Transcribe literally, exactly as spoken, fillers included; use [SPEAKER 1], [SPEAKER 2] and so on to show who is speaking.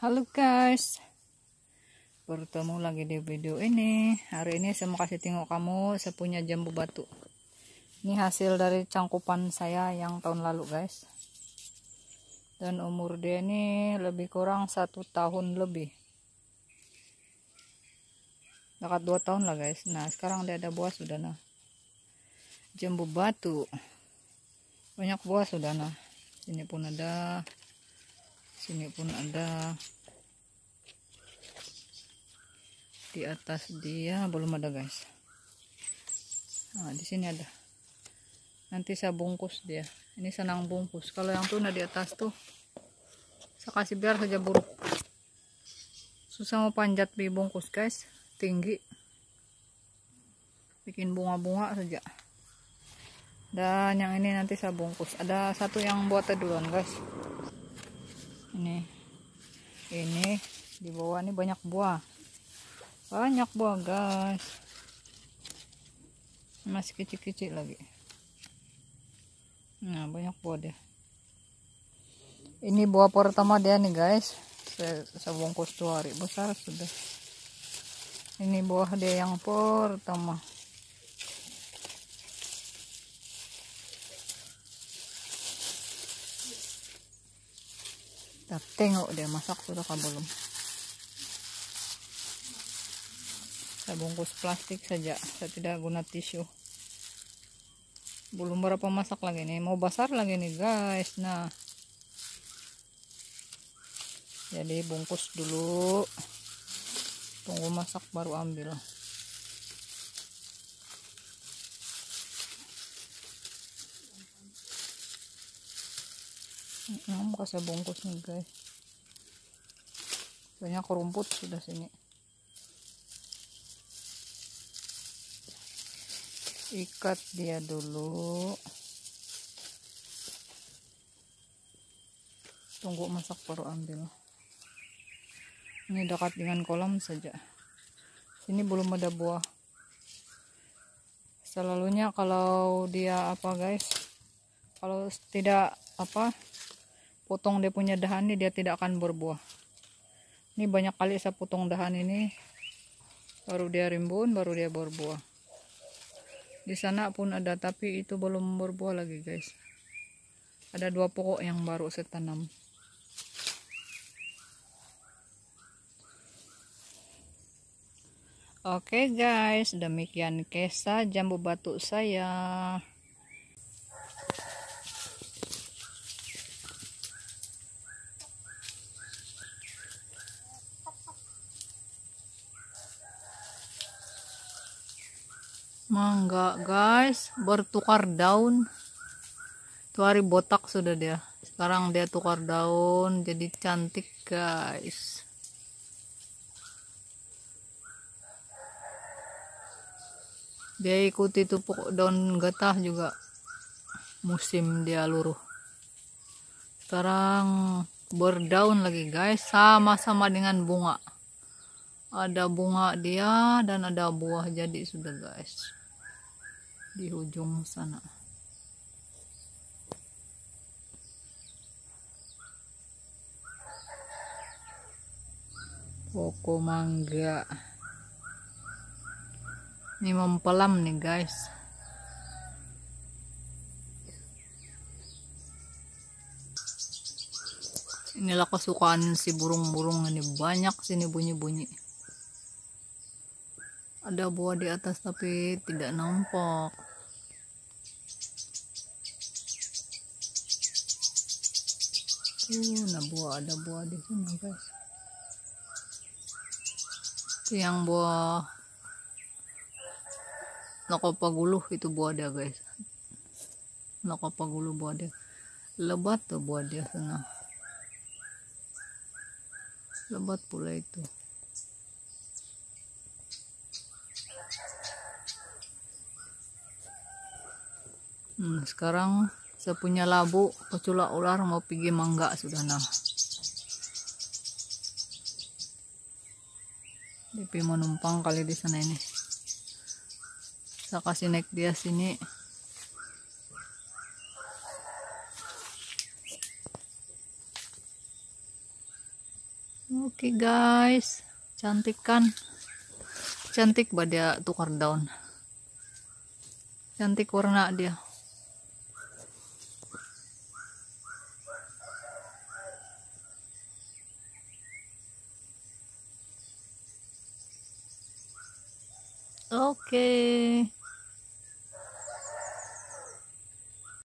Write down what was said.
[SPEAKER 1] Halo guys, bertemu lagi di video ini. Hari ini saya mau kasih tengok kamu saya punya jambu batu. Ini hasil dari cangkupan saya yang tahun lalu guys. Dan umur dia ini lebih kurang satu tahun lebih, dekat dua tahun lah guys. Nah sekarang dia ada buah sudah nah. Jambu batu banyak buah sudah nah. Sini pun ada, sini pun ada. Di atas dia belum ada guys. Nah di sini ada. Nanti saya bungkus dia. Ini senang bungkus. Kalau yang tuna di atas tuh saya kasih biar saja buruk. Susah mau panjat dibungkus guys. Tinggi. Bikin bunga-bunga saja. Dan yang ini nanti saya bungkus. Ada satu yang buat duluan guys. Ini. Ini di bawah ini banyak buah. Banyak buah guys. Masih kecil-kecil lagi. Nah banyak buah dia. Ini buah pertama dia nih guys. Saya, saya bungkus dua hari besar sudah. Ini buah dia yang pertama. Kita tengok dia masak sudah kah belum. Saya bungkus plastik saja, saya tidak guna tisu. Belum berapa masak lagi nih, mau besar lagi nih guys. Nah, jadi bungkus dulu, tunggu masak baru ambil. Nah, mau saya bungkus nih guys. Banyak rumput sudah sini. Ikat dia dulu, tunggu masak baru ambil. Ini dekat dengan kolam saja. Sini belum ada buah. Selalunya kalau dia apa guys, kalau tidak apa potong dia punya dahan ini, dia tidak akan berbuah. Ini banyak kali saya potong dahan ini, baru dia rimbun, baru dia berbuah. Di sana pun ada, tapi itu belum berbuah lagi guys. Ada dua pokok yang baru saya tanam. Oke guys, demikian kisah jambu batu saya. Mangga guys, bertukar daun. Itu hari botak sudah dia. Sekarang dia tukar daun jadi cantik guys. Dia ikuti itu pokok daun getah juga. Musim dia luruh. Sekarang berdaun lagi guys, sama-sama dengan bunga. Ada bunga dia dan ada buah jadi sudah guys. Di ujung sana. Pokok mangga. Ini mempelam nih guys. Inilah kesukaan si burung-burung ini, banyak sini bunyi-bunyi. Ada buah di atas tapi tidak nampak. Tuh, nah buah, ada buah di sana guys. Itu yang buah nakopaguluh itu buah dia guys. Nakopaguluh buah dia. Lebat tuh buah dia sana. Lebat pula itu. Hmm, sekarang saya punya labu peculak ular mau pergi mangga sudah nah. D P mau numpang kali di sana ini. Saya kasih naik dia sini. Oke guys, cantik kan? Cantik bah dia tukar daun. Cantik warna dia. Oke.